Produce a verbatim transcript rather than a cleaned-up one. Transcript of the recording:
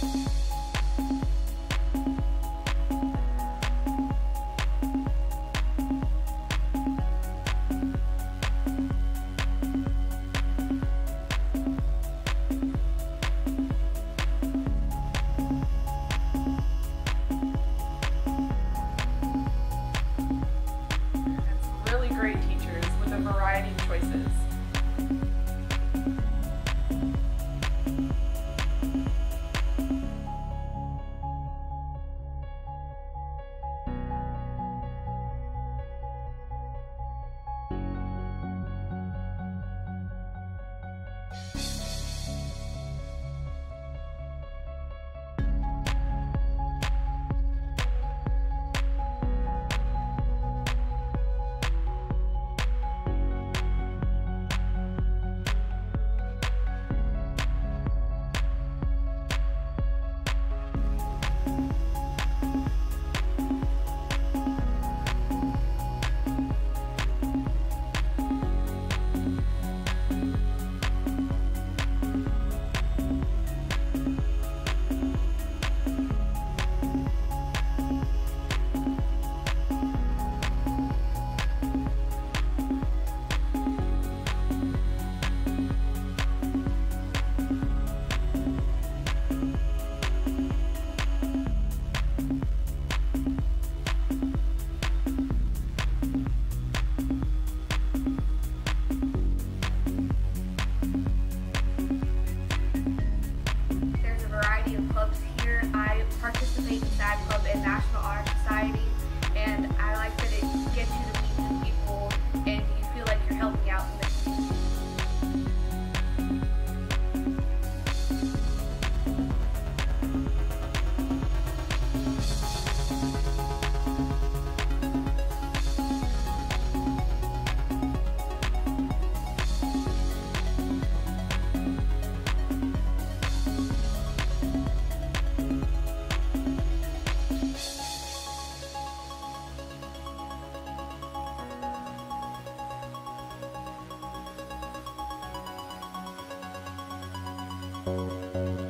Really great teachers with a variety of choices. There's a variety of clubs here. I participate in SAG Club and National Honor Society, and I like that it gets you to meet new people and you feel like you're helping out in the community. Thank you.